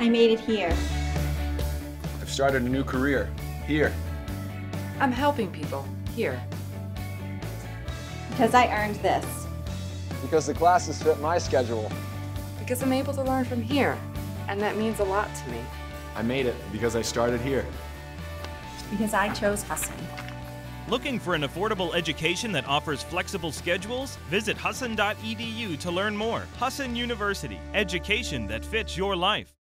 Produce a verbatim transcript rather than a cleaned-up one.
I made it here. I've started a new career. Here. I'm helping people. Here. Because I earned this. Because the classes fit my schedule. Because I'm able to learn from here, and that means a lot to me. I made it because I started here. Because I chose Husson. Looking for an affordable education that offers flexible schedules? Visit husson dot e d u to learn more. Husson University, education that fits your life.